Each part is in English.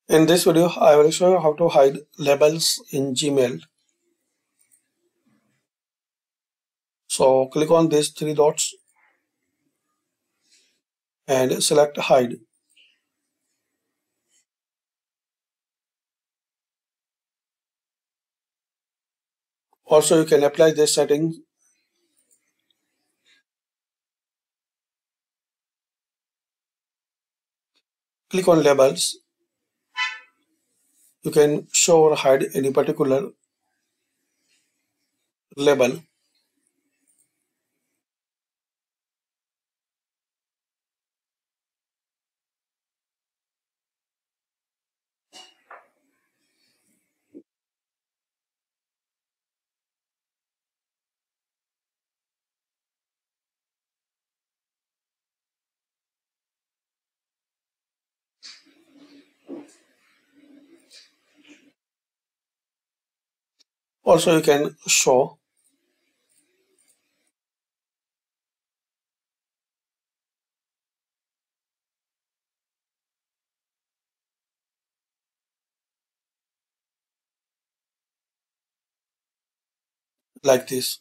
In this video, I will show you how to hide labels in Gmail. So click on these three dots and select hide. Also, you can apply this setting. Click on labels. You can show or hide any particular label. Also, you can show. Like this.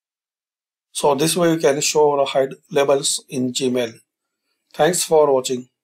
So this way you can show or hide labels in Gmail. Thanks for watching.